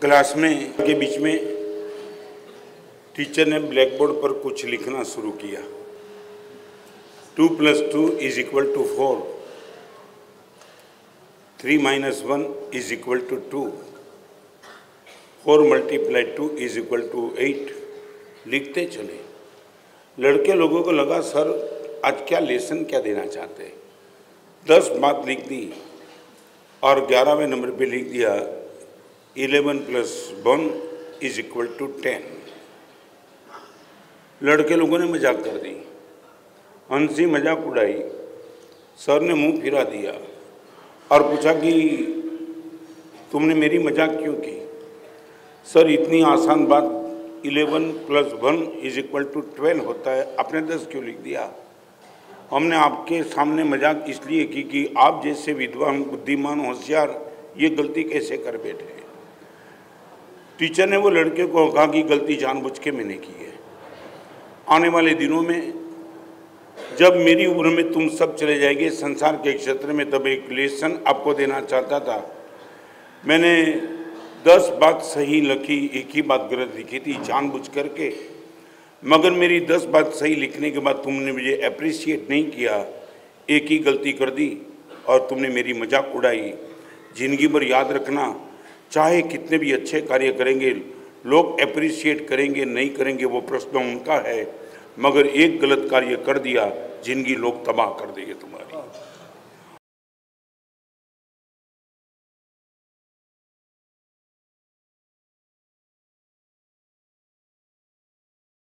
Class में के बीच में टीचर ने ब्लैक बोर्ड पर कुछ लिखना शुरू किया। 2 + 2 = 4, 3 - 1 = 2, 4 × 2 = 8। लिखते चले। लड़के लोगों को लगा सर आज क्या लेसन क्या देना चाहते हैं। 10 बात लिख दी और 11वें नंबर पे लिख दिया 11 + 1 = 10। लड़के लोगों ने मजाक कर दी, हंसी मजाक उड़ाई। सर ने मुंह फिरा दिया और पूछा कि तुमने मेरी मजाक क्यों की। सर इतनी आसान बात 11 + 1 = 12 होता है, आपने 10 क्यों लिख दिया। हमने आपके सामने मजाक इसलिए की कि आप जैसे विद्वान बुद्धिमान होशियार ये गलती कैसे कर बैठे। टीचर ने वो लड़के को कहा कि गलती जानबूझ के मैंने की है। आने वाले दिनों में जब मेरी उम्र में तुम सब चले जाएंगे संसार के क्षेत्र में, तब एक लेसन आपको देना चाहता था। मैंने 10 बात सही लिखी, एक ही बात गलत लिखी थी जानबूझ करके, मगर मेरी 10 बात सही लिखने के बाद तुमने मुझे अप्रिशिएट नहीं किया, एक ही गलती कर दी और तुमने मेरी मजाक उड़ाई। जिंदगी भर याद रखना, चाहे कितने भी अच्छे कार्य करेंगे लोग अप्रिशिएट करेंगे नहीं करेंगे वो प्रश्न उनका है, मगर एक गलत कार्य कर दिया जिंदगी लोग तबाह कर देंगे तुम।